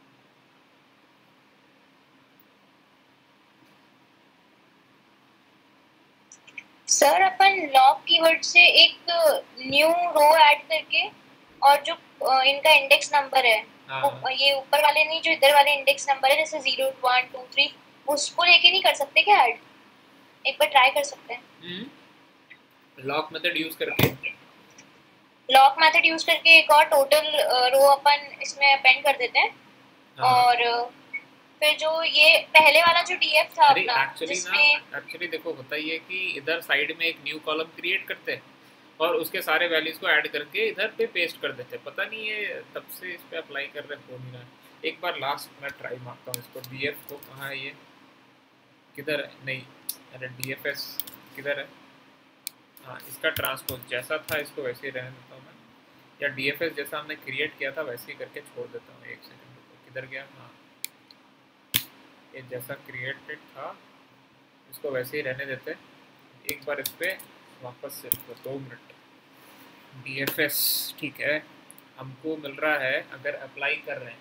सर अपन लॉग कीवर्ड से एक न्यू रो ऐड करके, और जो इनका इंडेक्स नंबर है, हाँ। ये ऊपर वाले नहीं, जो इधर वाले इंडेक्स नंबर है जैसे जीरो वन टू थ्री, उसको लेके नहीं कर सकते क्या ऐड, एक बार ट्राई कर सकते हैं। लॉक मेथड यूज करके, लॉक मेथड यूज करके एक और टोटल रो अपन इसमें अपेंड कर देते हैं। हाँ। और फिर जो ये पहले वाला जो डीएफ था अपना, एक्चुअली ना, एक्चुअली देखो होता ही है कि इधर साइड में एक न्यू कॉलम क्रिएट करते हैं और उसके सारे वैल्यूज को ऐड करके इधर पे पेस्ट कर देते हैं। पता नहीं ये तब से इस पे अप्लाई कर रहे हो नहीं रहा है। एक बार लास्ट मैं ट्राई मारता हूँ इसको, डीएफ को, कहाँ है ये, किधर है, नहीं अरे डीएफएस किधर है, हाँ इसका ट्रांसपोज जैसा था इसको वैसे ही रहने देता हूँ मैं, या डीएफएस जैसा हमने क्रिएट किया था वैसे ही करके छोड़ देता हूँ। एक सेकंड रुको, किधर गया, हाँ ये जैसा क्रिएटेड था इसको वैसे ही रहने देते। एक बार इस पर वापस से तो दो मिनट, डीएफएस ठीक है, हमको मिल रहा है अगर अप्लाई कर रहे हैं,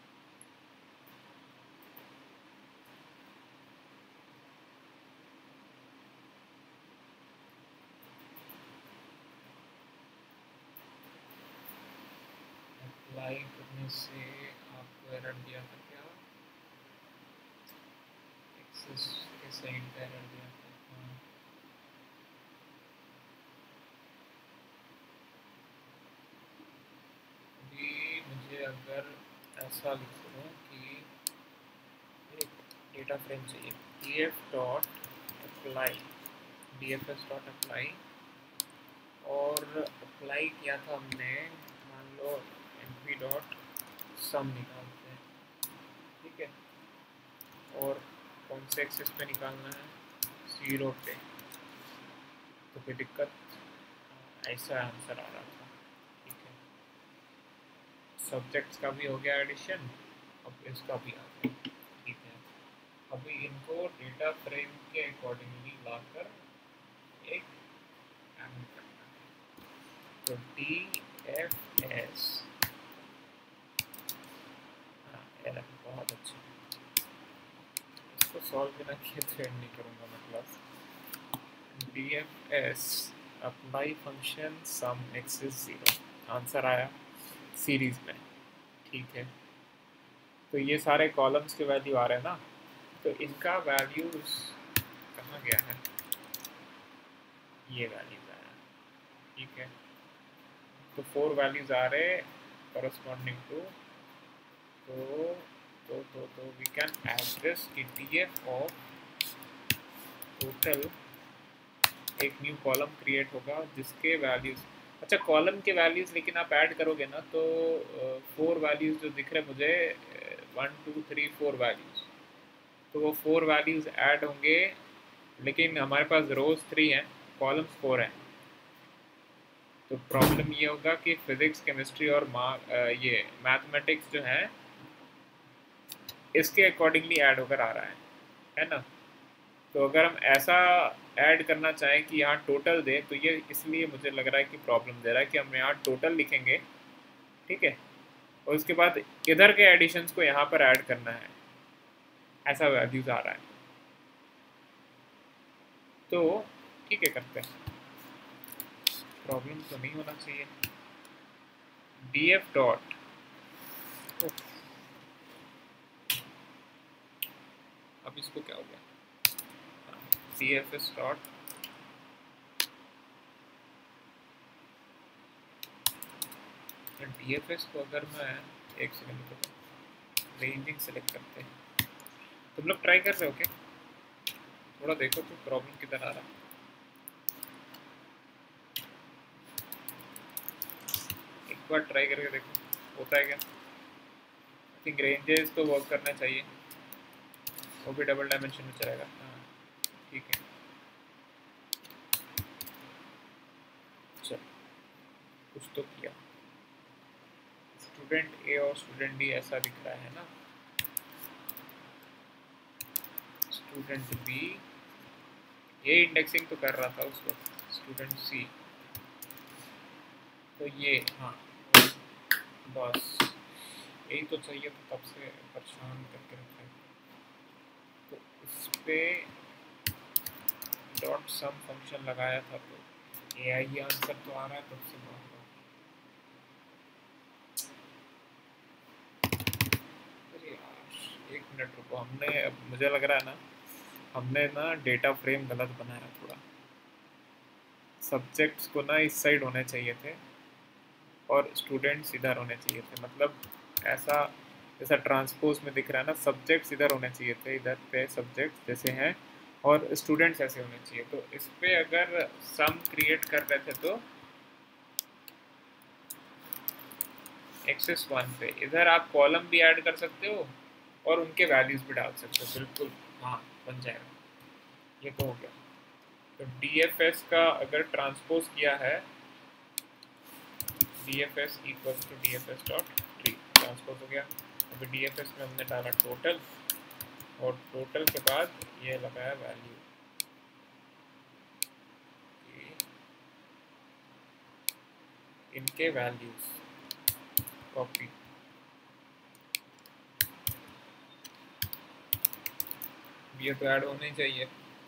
अप्लाई करने से आपको एरर दिया था क्या, एक्सेस के साइड का एरर दिया था, हाँ अभी मुझे अगर ऐसा लिखूँ कि एक डेटा फ्रेम चाहिए, df dot apply, dfs dot apply, और अप्लाई किया था हमने, मान लो np डॉट सम निकालते हैं, ठीक है, और कौन से एक्सेस पे निकालना है, जीरो पे, तो कोई दिक्कत, ऐसा आंसर आ रहा था, ठीक है। सब्जेक्ट्स का भी हो गया एडिशन, अब इसका भी आ गया, ठीक है। अभी इनको डेटा फ्रेम के अकॉर्डिंगली लाकर एक एड करना है, तो डी एफ एस, हाँ एरर बहुत अच्छा, इसको सॉल्व बिना किए तो एंड नहीं करूँगा मैं class. D F S apply function sum axis zero, answer आया सीरीज में, ठीक है। तो ये सारे कॉलम्स के वैल्यू आ रहे हैं ना, तो इनका वैल्यूज कहाँ गया है, ये वैल्यूज आया, ठीक है। तो फोर वैल्यूज आ रहे करस्पॉन्डिंग टू, तो तो तो तो वी कैन एड्रेस की डीएफ ऑफ टोटल, एक न्यू कॉलम क्रिएट होगा जिसके वैल्यूज, अच्छा कॉलम के वैल्यूज़ लेकिन आप ऐड करोगे ना तो फोर वैल्यूज़ जो दिख रहे मुझे, one two three four values, तो वो फोर वैल्यूज़ ऐड होंगे, लेकिन हमारे पास रोज थ्री हैं, कॉलम्स फोर हैं। तो प्रॉब्लम ये होगा कि फिज़िक्स, केमिस्ट्री और मा ये मैथमेटिक्स जो है इसके अकॉर्डिंगली ऐड होकर आ रहा है है ना। तो अगर हम ऐसा ऐड करना चाहें कि यहाँ टोटल दे, तो ये इसलिए मुझे लग रहा है कि प्रॉब्लम दे रहा है कि हम यहाँ टोटल लिखेंगे, ठीक है, और उसके बाद इधर के एडिशंस को यहाँ पर ऐड करना है, ऐसा वैल्यूज आ रहा है। तो ठीक है, करते हैं, प्रॉब्लम तो नहीं होना चाहिए। डी एफ डॉट अब इसको क्या हो गया, D F S dot D F S को अगर मैं एक सेकंड को रेंजिंग सेलेक्ट करते हैं, तुम लोग ट्राई कर रहे हो क्या, थोड़ा देखो तो प्रॉब्लम किधर आ रहा है। एक बार ट्राई करके देखो होता है क्या। आई थिंक रेंजेस तो वर्क करना चाहिए, वो भी डबल डायमेंशन में चलेगा। हाँ ठीक है, चल कुछ तो किया। स्टूडेंट ए और स्टूडेंट डी ऐसा दिख रहा है ना, स्टूडेंट बी ये इंडेक्सिंग तो कर रहा था उसको, स्टूडेंट सी, तो ये हाँ बस यही तो चाहिए, तो तब से परेशान करके रखा है। तो इस पर डॉट सम फंक्शन लगाया था, तो ए आई आंसर तो आ रहा है तब से बहुत। अरे यार एक मिनट रुको, हमने अब मुझे लग रहा है ना हमने ना डेटा फ्रेम गलत बनाया थोड़ा, सब्जेक्ट्स को ना इस साइड होने चाहिए थे और स्टूडेंट्स इधर होने चाहिए थे, मतलब ऐसा जैसा ट्रांसपोज में दिख रहा है ना, सब्जेक्ट्स इधर होने चाहिए थे, इधर पे सब्जेक्ट्स जैसे हैं और स्टूडेंट्स ऐसे होने चाहिए। तो इस पे अगर सम क्रिएट कर रहे थे तो एक्सेस वन पे इधर आप कॉलम भी ऐड कर सकते हो और उनके वैल्यूज भी डाल सकते हो, बिल्कुल हाँ बन जाएगा, ये तो हो गया। तो डी एफ एस का अगर ट्रांसपोज किया है, D F S equals to D F S dot T, transpose हो गया। अभी डी एफ एस में हमने डाला टोटल और टोटल के बाद ये लगाया वैल्यू, इनके वैल्यूज कॉपी, ये तो ऐड होने चाहिए,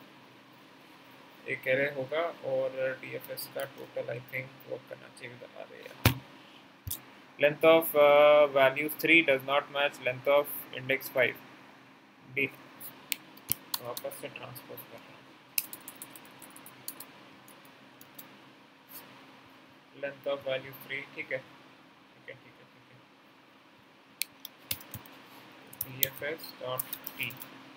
एक एरे होगा और डी एफ एस का टोटल आई थिंक वर्क करना चाहिए। बता रहे हैं length of value three does not match length of index five, D वापस से ट्रांसपोज कर रहे हैं, लेंथ ऑफ वैल्यू थ्री, ठीक है ठीक है ठीक है ठीक है, D F S dot T,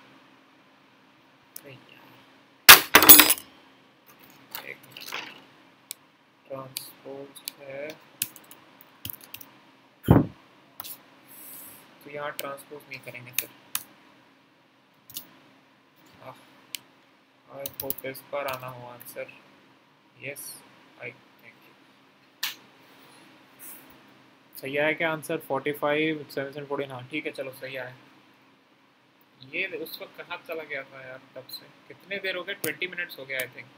transpose है तो यहाँ ट्रांसपोज नहीं करेंगे फिर। आई होप इस पर आना हो आंसर, यस आई थिंक सही है क्या answer, forty five seven fourteen, हाँ ठीक है चलो सही है। ये उस वक्त कहाँ चला गया था यार, तब से कितने देर हो गए, ट्वेंटी मिनट्स हो गया आई थिंक,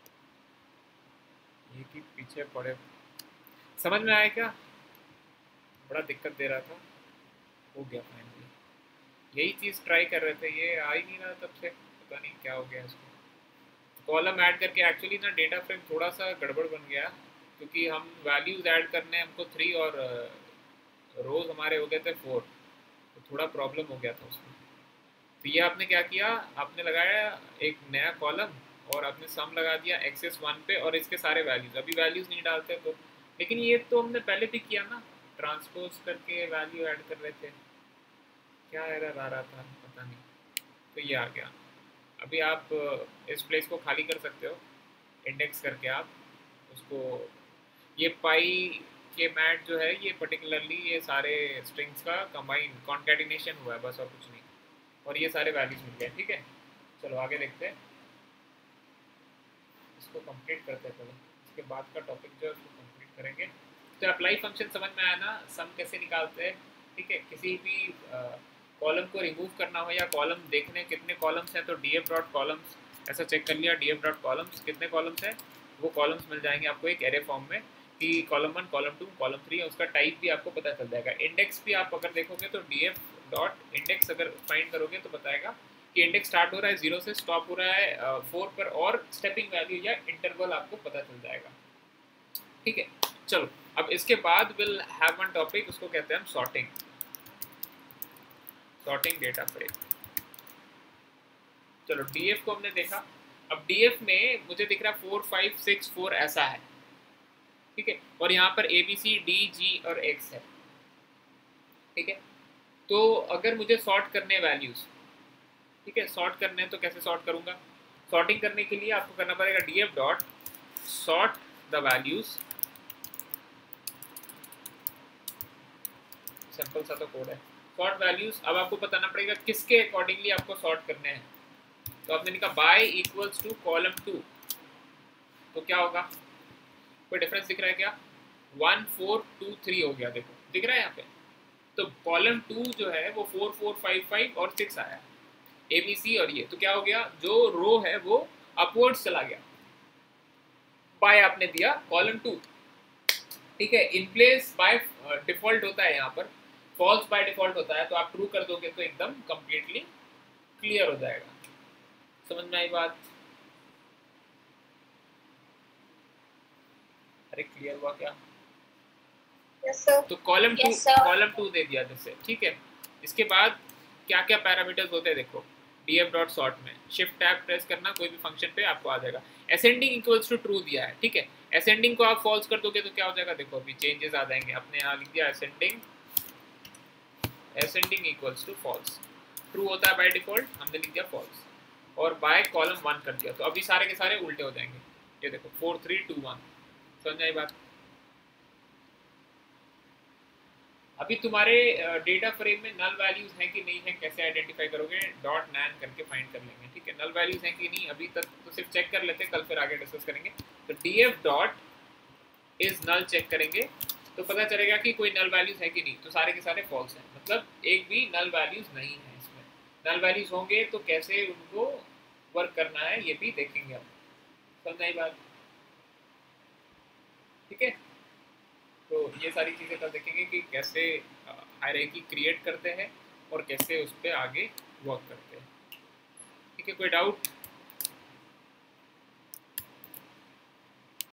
ये कि पीछे पड़े। समझ में आया क्या, बड़ा दिक्कत दे रहा था, हो गया फाइनली, यही चीज़ ट्राई कर रहे थे, ये आ ही नहीं रहा तब से, पता नहीं क्या हो गया इसको। कॉलम ऐड करके एक्चुअली ना डेटा फ्रेम थोड़ा सा गड़बड़ बन गया, क्योंकि हम वैल्यूज़ ऐड करने हमको थ्री और रोज़ हमारे हो गए थे फोर, तो थोड़ा प्रॉब्लम हो गया था उसमें। तो ये आपने क्या किया, आपने लगाया एक नया कॉलम और आपने सम लगा दिया एक्सेस वन पे और इसके सारे वैल्यूज़, अभी वैल्यूज़ नहीं डालते तो, लेकिन ये तो हमने पहले भी किया ना, ट्रांसपोज करके वैल्यू ऐड कर रहे थे, क्या एरर आ रहा था पता नहीं, तो ये आ गया। अभी आप इस प्लेस को खाली कर सकते हो, इंडेक्स करके आप उसको ये पाई के मैट जो है ये पर्टिकुलरली ये सारे स्ट्रिंग्स का कंबाइन कॉन्कैटिनेशन हुआ है बस, और कुछ नहीं, और ये सारे वैल्यूज मिल गए। ठीक है, चलो आगे देखते हैं, इसको कंप्लीट करते हैं पहले, इसके बाद का टॉपिक जो है उसको कंप्लीट करेंगे। तो अप्लाई फंक्शन समझ में आया ना, सम कैसे निकालते हैं। ठीक है, किसी भी कॉलम को रिमूव करना हो या कॉलम देखने कितने कॉलम्स हैं तो डी एफ डॉट कॉलम्स ऐसा चेक कर लिया, डी एफ डॉट कॉलम्स कितने कॉलम्स हैं, वो कॉलम्स मिल जाएंगे आपको एक एरे फॉर्म में कि column one, column two, column three, उसका टाइप भी आपको पता चल जाएगा। इंडेक्स भी आप अगर देखोगे तो डी एफ डॉट इंडेक्स अगर फाइंड करोगे तो बताएगा कि इंडेक्स स्टार्ट हो रहा है जीरो से, स्टॉप हो रहा है फोर पर, और स्टेपिंग वैल्यू या इंटरवल आपको पता चल जाएगा। ठीक है, चलो अब इसके बाद विल हैव वन टॉपिक, उसको कहते हैं हम सॉर्टिंग, सॉर्टिंग डेटा फ्रेम। चलो डीएफ को हमने देखा, अब डीएफ में मुझे दिख रहा है फोर फाइव सिक्स फोर ऐसा है। ठीक है, और यहाँ पर ए बी सी डी जी और एक्स है। ठीक है, तो अगर मुझे सॉर्ट करने वैल्यूज, ठीक है, सॉर्ट करने हैं तो कैसे सॉर्ट करूंगा। सॉर्टिंग करने के लिए आपको करना पड़ेगा D F dot sort the values, simple सा तो कोड है, सॉर्ट वैल्यूज। अब आपको बताना पड़ेगा किसके अकॉर्डिंगली आपको सॉर्ट करने हैं। तो आपने लिखा by equals to column two, तो क्या होगा, कोई डिफरेंस दिख रहा है क्या, वन फोर टू थ्री हो गया, देखो दिख रहा है यहाँ पे। तो कॉलम टू जो है वो फोर फोर फाइव फाइव और सिक्स आया, ए बी सी और ये, तो क्या हो गया, जो रो है वो अपवर्ड्स चला गया। बाय आपने दिया कॉलम टू, ठीक है, इन प्लेस बाय डिफॉल्ट होता है यहाँ पर, फॉल्स बाय डिफॉल्ट होता है, तो आप ट्रू कर दोगे तो एकदम कंप्लीटली क्लियर हो जाएगा। समझ में आई बात, अरे क्लियर हुआ क्या? Yes sir. तो column two Yes, sir. Column two दे दिया जैसे। ठीक है, इसके बाद क्या क्या पैरामीटर्स होते हैं देखो, डीएफ डॉट सॉर्ट में शिफ्ट टैब प्रेस करना, कोई भी फंक्शन पे आपको आ जाएगा। असेंडिंग इक्वल्स टू ट्रू दिया है। ठीक है, असेंडिंग को आप फॉल्स कर दोगे तो क्या हो जाएगा, देखो अभी चेंजेस आ जाएंगे। अपने यहाँ लिख दिया ascending, ascending equals to false, true होता है बाय डिफॉल्ट, हमने लिख दिया फॉल्स, और बाय कॉलम वन कर दिया, तो अभी सारे के सारे उल्टे हो जाएंगे। ये देखो फोर थ्री टू वन, समझ आई बात। अभी तुम्हारे डेटा फ्रेम में नल वैल्यूज हैं कि नहीं है, कैसे आइडेंटिफाई करोगे, डॉट नैन करके फाइंड कर लेंगे। ठीक है, नल वैल्यूज हैं कि नहीं अभी तक तो सिर्फ चेक कर लेते हैं, कल फिर आगे डिस्कस करेंगे। तो DF dot is null check करेंगे तो पता चलेगा कि कोई नल वैल्यूज है कि नहीं, तो सारे के सारे फॉल्स हैं, मतलब एक भी नल वैल्यूज नहीं है इसमें। नल वैल्यूज होंगे तो कैसे उनको वर्क करना है ये भी देखेंगे हम, समझ आई बात। ठीक है, तो ये सारी चीज़ें कल देखेंगे कि कैसे हायरार्की क्रिएट करते हैं और कैसे उस पर आगे वर्क करते हैं। ठीक है, कोई डाउट?